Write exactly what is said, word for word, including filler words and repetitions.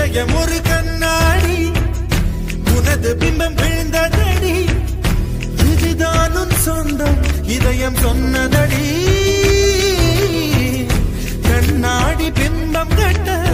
இதயம் ஒரு கண்ணாடி உனது பிம்பம் விழுந்ததடி இதுதான் உன் சொந்தம் இதயம் சொன்னதடி கண்ணாடி பிம்பம் கட்ட